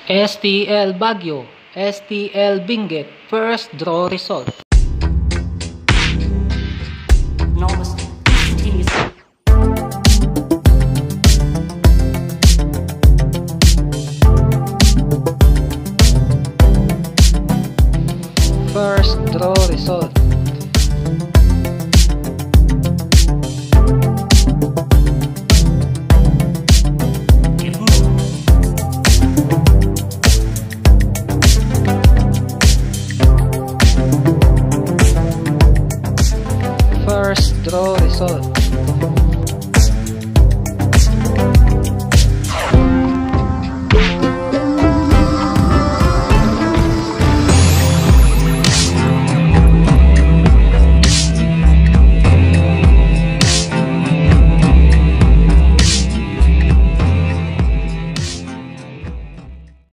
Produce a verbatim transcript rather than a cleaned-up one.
S T L Baguio, S T L Benguet, first draw result.